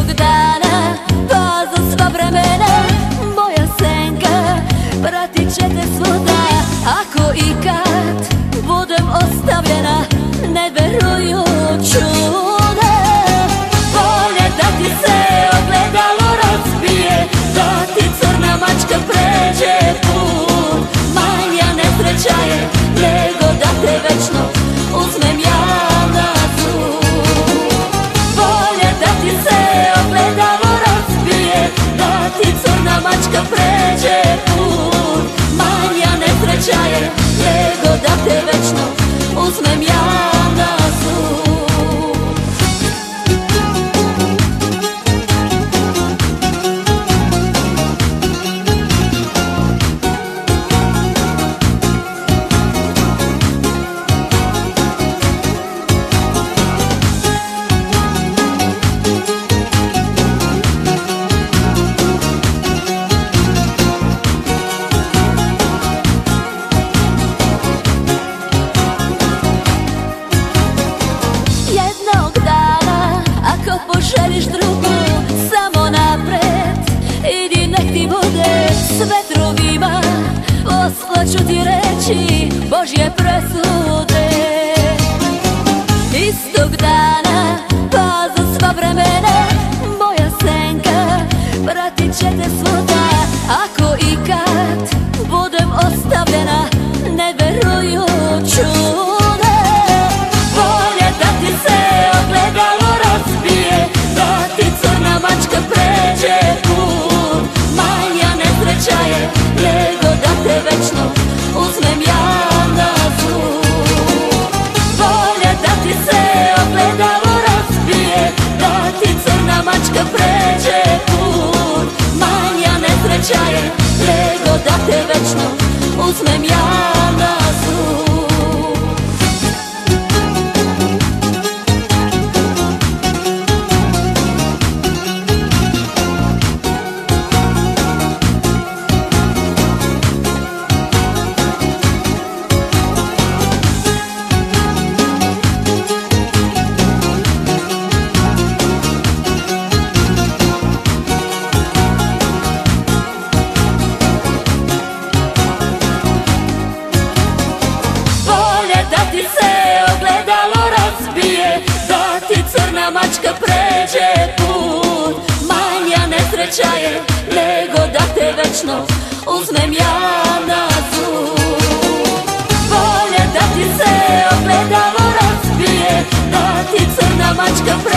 dana pa za sva vremena moja senka pratit će te svuda. Ako ikad budem ostavljena, ne veruju čuda. Bolje da ti se ogledalo razbije, da ti crna mačka pređe put. Manja nesreća je nego da te večno uzmem ja na sud. Bolje da ti se ogledalo razbije, da ti crna mačka pređe put. Manja nesreća je nego da te večno uzmem ja na sud. Poželiš drugu, samo napred idi, nek ti bude s vetrovima. Posla ću ti reći Božje presude. Istog dana pa za sva vremena moja senka pratit će te svuda. Ako ikad budem ostavljena, ne veruju čuda. Bolje da ti se ogledalo razbije, da ti crna mačka pređe put. Manja nesreća je nego da te večno uzmem ja na sud. Bolje da ti se ogledalo razbije, da ti crna mačka pređe put. Manja nesreća je nego da te večno uzmem ja na sud. Da ti se ogledalo razbije, da ti crna mačka pređe put. Manja nesreća je nego da te večno uzmem ja na sud. Bolje da ti se ogledalo razbije, da ti crna mačka pređe put.